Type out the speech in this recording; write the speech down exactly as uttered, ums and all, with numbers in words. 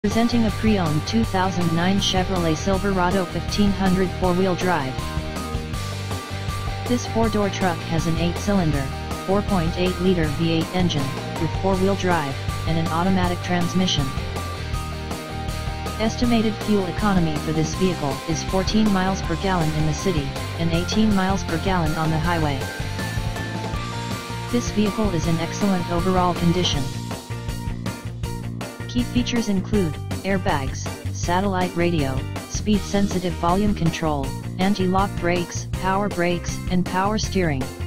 Presenting a pre-owned two thousand nine Chevrolet Silverado fifteen hundred four-wheel drive. This four-door truck has an eight-cylinder, four point eight liter V eight engine, with four-wheel drive, and an automatic transmission. Estimated fuel economy for this vehicle is fourteen miles per gallon in the city, and eighteen miles per gallon on the highway. This vehicle is in excellent overall condition. Key features include airbags, satellite radio, speed-sensitive volume control, anti-lock brakes, power brakes, and power steering.